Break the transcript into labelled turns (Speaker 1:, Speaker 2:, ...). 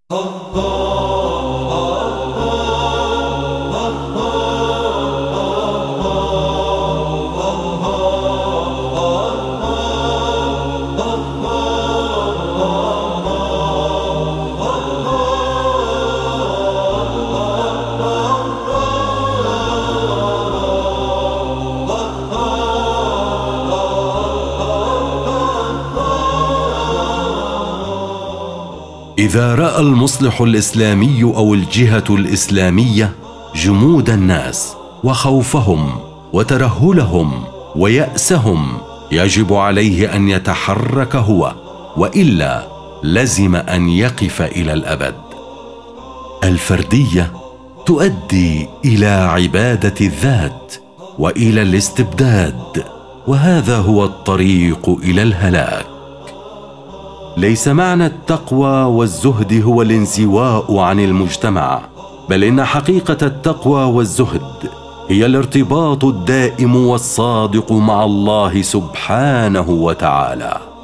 Speaker 1: إذا رأى المصلح الإسلامي أو الجهة الإسلامية جمود الناس وخوفهم وترهلهم ويأسهم، يجب عليه أن يتحرك هو، وإلا لزم أن يقف إلى الأبد. الفردية تؤدي إلى عبادة الذات وإلى الاستبداد، وهذا هو الطريق إلى الهلاك. ليس معنى التقوى والزهد هو الانزواء عن المجتمع، بل إن حقيقة التقوى والزهد هي الارتباط الدائم والصادق مع الله سبحانه وتعالى.